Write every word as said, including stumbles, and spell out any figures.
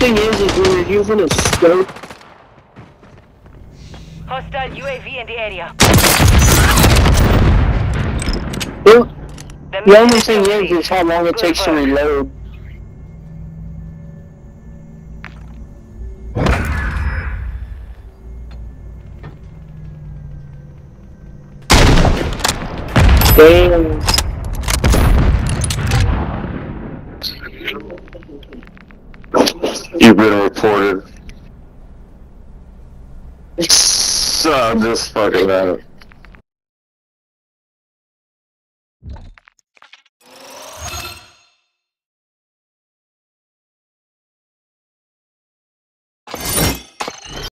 thing is, is when you're using a scope. Hostile U A V in the area. Well, the only thing is, is how long it takes to reload. Damn. You've been reported. Son, this fucking out.